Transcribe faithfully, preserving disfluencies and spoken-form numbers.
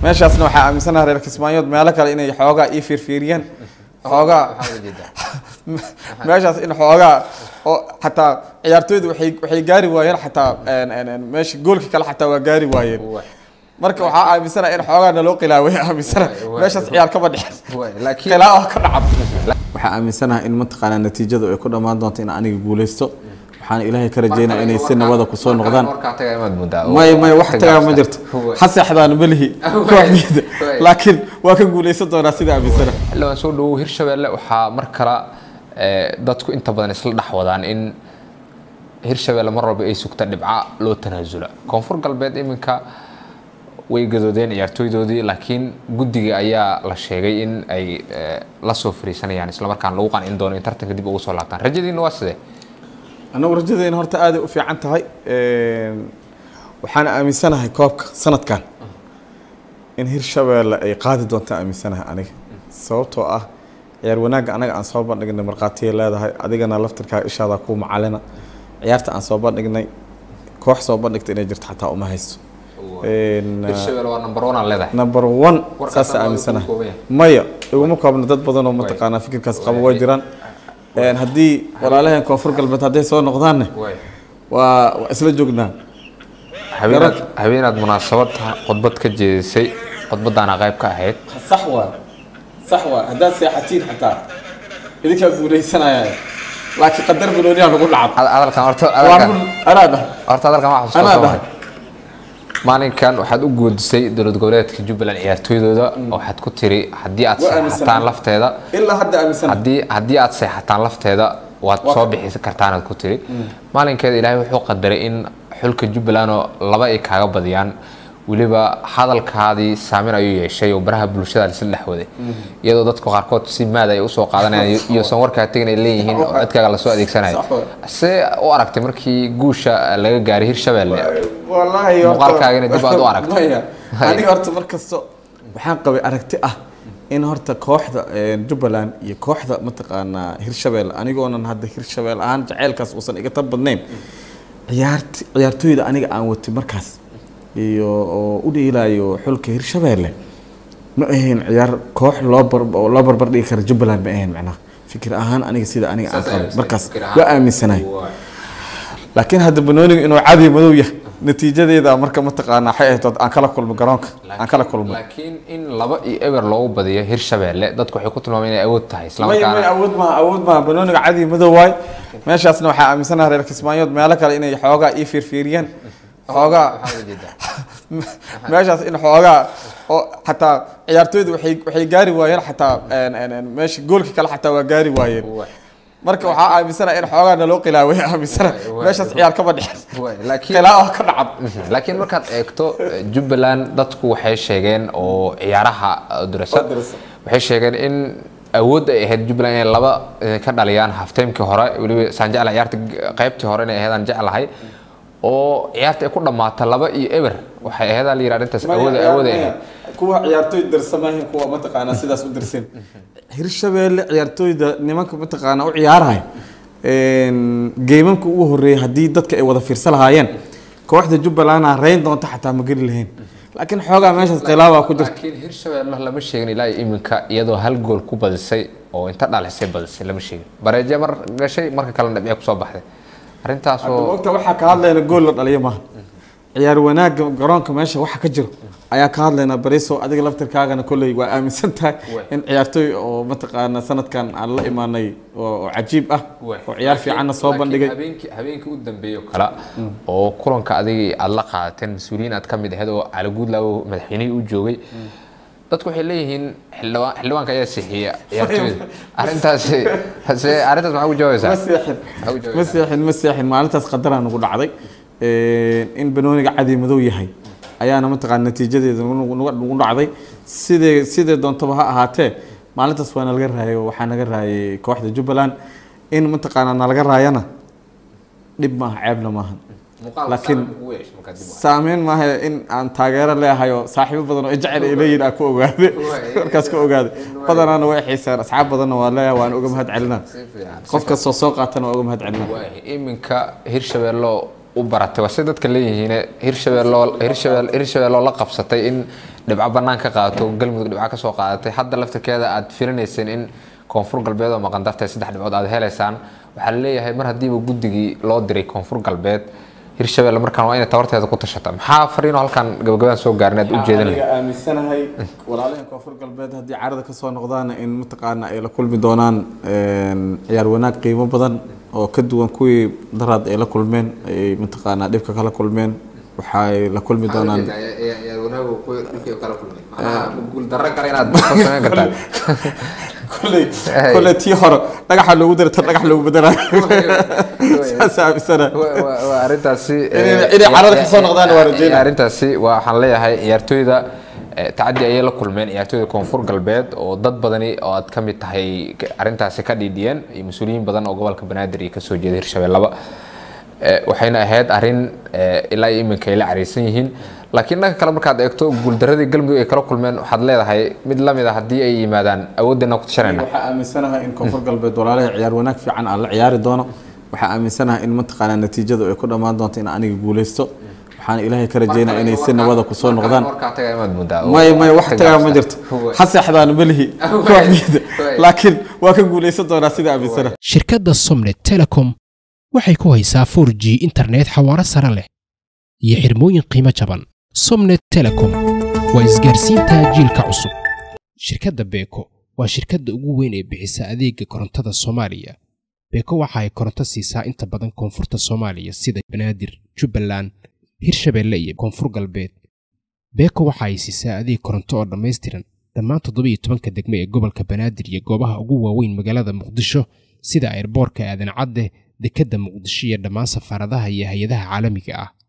meeshaasna waxa aaminsanaa reer Kismaayood meelo kale inay xoogaa ii fiirfiiriyeen xoogaa meeshaas in xoogaa oo xataa ciyaartooydu waxay waxay gaari waayeen xataa meesha goolka kale xataa waa gaari waayeen marka waxa aaminsanaa in xoogaa naloo qilaaway aaminsanaa meeshaas ciyaar kama dhixin laakiin qilaa ka dhacay waxa aaminsanaa in mataqaana natiijadu ay ku dhamaan doonto in aniga guuleysto waxaan ilaahay ka rajeynaa inay si nabada ku soo noqdaan may may wax tagaa ma jirto xasaxdaan malihi kooxdeeda laakiin waa ka guuleysan doonaa sida aaminsanaa loo soo dhow Hirshabelle waxa mar kale dadku inta badan isla dhaxwadaan in Hirshabelle mar walba ay sugta dhibca loo tanaasula koonfur galbeed iminka way gadoodeen ciyaartooydoodii laakiin guddiga ayaa la sheegay in ay la soo fariisanayaan isla markaan lagu qancin doono in tartanka dib ugu soo laabtaan rajadiina waa sidee أنا ورجدين هرت عادي وفي عنتها هاي وحنا أمي سنة هاي كوبك سنة كان إن هيرشابيل أي قاعدة دون تأمي سنة أنا صوته أه يرووناج أنا عن صوبا نجنا مرقاتي لا ده هاي أدينا لفتر كا إيش هذا كوم علينا عيارت عن صوبا نجنا كوح صوبا نكتير نجرت حتى أم هيس إن هيرشابيل هو نمبر وان على ده نمبر وان ساس أمي سنة مايا يوم مقابل ضد بدن ومتقانا فكر كاس قبوا جيران إن هدي ولا لهن كفر قلبت هدي سو نقدانه وأسلوب جوجنا حبينا حبينا مناسبات خطبة كجيسي خطبة أنا غايب كهيد صحوة صحوة هذا سياحتين حتى إذا كان بقولي سنة لكن قدر بلوني أنا بقول لعب هذا كان أرت أنا ده أرت هذا كان واحد أنا ده مالين كان واحد وجود سي دولة جولات كجبل العيارتوي ده أو حد كتيري حدي أتصح حتى لفت هذا إلا حد أمسنا حدي حدي أتصح حتى لفت هذا وتصابح كرتان كتيري مالين كذا إلهي وحق قدر إن حلك الجبل أنا لبائك هاي بديان ولبا هذا الكادي سامر أيه شيء وبرها بلوشة على سلح وده يدو ضدك قارقات سيم ماذا يسوق قادنا يصور كاتين اللي هين عدك على سؤال ديك سنة بس وارك تمركي جوشة اللي جاري هيرشابيل والله مقالك عجينة دي بعد وارك أنا هرت مركز بحق بأركت أه إن هرت كوحدة جبلان يكوحدة متقنا هيرشابيل أنا يقولون هذا هيرشابيل أنا جعل كاس وصل إجا طب النيم عيارت عيارتوي ده أنا أنا وتي مركز iyo u dhiilaayo xulka Hirshabelle ma ahayn ciyaar koox loo bar loo barbar dhigi kara Jubbaland ma ahayn macnaha fikir ahaan aniga sida aniga aan qabo markaas waa aaminsanahay laakiin hadda banooniga inuu caadi madow yahay natiijadeeda marka ma taqaana waxay ahayd aan kala kulmo garoonka aan kala kulmo laakiin in laba iyo eber loo badiyo Hirshabelle dadku waxay ku tilmaameen inay awood tahay isla markaana ma awood ma awood ma banooniga caadi madow waay meeshaasna waxa aaminsanahay reer Kismaayood meelo kale inay xoogaa ii fiirfiiriyeen xoogaa meeshaas in xoogaa oo xataa ciyaartooydu waxay waxay gaari waayeen xataa meesha goolka kale xataa waa gaari waayeen marka waxa aaminsanaa in xoogaa naloo qilaaway aaminsanaa meeshaas ciyaar kama dhixin laakiin qilaa ka dhacay laakiin markaad eegto Jubbaland dadku waxay sheegeen oo ciyaaraha durasa waxay sheegeen in awood ay ahayd Jubbaland in laba ka dhaliyaan half-time-kii hore waliba Sanjala ciyaarta qaybtii hore inay ahaydaan jeclahay oo ciyaarta ay ku dhamaata laba iyo eber waxay ahayd la yiraahdo intaas awood awood ah kuwa ciyaartooy darsamaahin kuwa ma taqaana sidaas u dirsan Hirshabelle ciyaartooyda nimanka ma taqaana u ciyaarahay een geemanka ugu horeeyay hadii dadka ay wada fiirsan lahaayeen kooxda Jubbaland aan reyn doonta xataa ma gari lahayn laakiin xoogaa meeshaas qilaaba ku jirta laakiin Hirshabelle lama sheegin ilaa iminka iyadoo hal gool ku badisay oo inta dhalisay badisay lama sheegin bareeje mar gashay marka kale dhabiya ku soo baxday arintaas oo waqti waxa ka hadlayna gool la dhaliyo ma ciyaar wanaag garoonka meesha waxa ka jiro ayaa ka hadlayna bariso adiga laftirkaagana kulay waa aaminsan tahay in ciyaartooy oo mataqaana sanadkan aan la imaanay oo cajiib ah oo ciyaar fiican soo bandhigay habeenkii habeenkii u dambeeyo kala oo kulanka adiga aad la qaadateen mas'uuliyiin aad ka mid ahayd oo Cali Guudlaaw madaxweynaha u joogay dadku waxay leeyihiin xildhibaan xildhibaanka ayaa sixiya ciyaartooyda arintaas hase arintaas waxa uu jawaabaysaa مسيحين مسيحين maalintaas qadaraan ugu dhacday ee in banooniga cadi madow yahay ayaana ma taqaan natiijadeeda ugu dhacday sidee sidee doontaba ha ahaatee maalintaas waa laga raayo waxa naga raayay kooxda Jubbaland in ma taqaan laga raayana dib ma ceebna maaha laakiin saameyn ma aha in aan taageero leeyahayo saaxiibo badan oo jecel ilayeen aan ku ogaaday markaas ku ogaaday badanana way xiisaan asxaab badan waa leeyahay waan uga mahad celinaa qofka soo soo qaatana waa uga mahad celinaa iminka Hirshabelle u baratay waa dadka leeyihiin Hirshabelle Hirshabelle Hirshabelle la qabsatay in dhibco banaan ka qaato galmudug dhibco ka soo qaadatay hadda laftirkeeda aad filanaysan in koonfur galbeed oo maqan dartay saddex dhibcood aad helaysaan waxa la leeyahay mar hadiiba guddigii loo diray koonfur galbeed hirshabelle markaan waa inay tabarteeda ku tashata maxaa fariino halkan gabagabaan soo gaarneed u jeedin aniga aaminsanahay walaalahan koonfur galbeed haddii carada ka soo noqdaan in mataqaana ay la kulmi doonaan ciyaar wanaag qiimo badan oo ka duwan kuwii daraad ay la kulmeen ay mataqaana dhibka kala kulmeen waxay la kulmi doonaan ciyaar wanaag oo kuwii dhibka kala kulmeen ana guul darro kale inaad fasameyn kartaa kulay kulay tii hore dhagaxa loogu diray tan dhagax loogu bedelay saasabisana waa arintaasi inay carada ka soo noqdaan waa rajeynaa arintaasi waxaan leeyahay ciyaartooyda tacadi ay la kulmeen ciyaartooyda koonfur galbeed oo dad badani oo aad ka mid tahay arintaasi ka dhidhiyeen iyo mas'uuliyiin badan oo gobolka Banaadir iyo ka soo jeeday Hirshabelle waxayna ahayd arin ilaa iminka ay la cariisan yihiin laakiin dhanka kale markaad eegto guuldaradii galmudug ay kala kulmeen waxaad leedahay mid la mid ah haddii ay yimaadaan awoodana ku tashanayna waxaa aaminsanahay in koonfur galbeed walaalaha ciyaar wanaag fiican aan la ciyaari doono waxaa aaminsanahay in mataqaanaa natiijadu ay ku dhammaan doonto in aniga guuleysto waxaan ilaahay ka rajeynayaa inay si nabada ku soo noqdaan may may wax tagaa ma jirto hasaxdaan malihi kooxdeeda laakiin waa ka guuleysan doonaa sida aaminsanahay shirkadda Somnet Telecom waxay ku haysaa four G internet xawaare sare leh iyo xirmooyin qiimo jaban Somnet Telecom waa isgaarsiinta jiilka cusub shirkadda Beko waa shirkadda ugu weyn ee bixisa adeega korontada Soomaaliya Beko waxa ay koronto siisaa inta badan koonfurta Soomaaliya sida Banaadir Jubbaland Hirshabelle iyo koonfur galbeed Beko waxa ay siisaa adeeg koronto oo dhameystiran dhammaan toddoba iyo toban degme ee gobolka Banaadir iyo goobaha ugu waaweyn magaalada Muqdisho sida airportka Aadan Cadde dekadda Muqdisho iyo dhammaan safaaradaha iyo hay'adaha caalamiga ah